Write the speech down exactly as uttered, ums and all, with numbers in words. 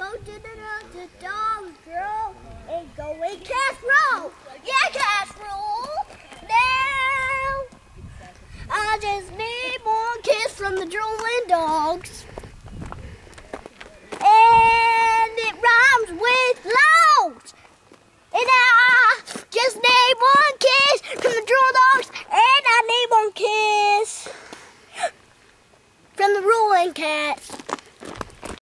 go to the, the dog roll and go in casserole. Yeah, casserole. Now I just need more kiss from the drooling dogs.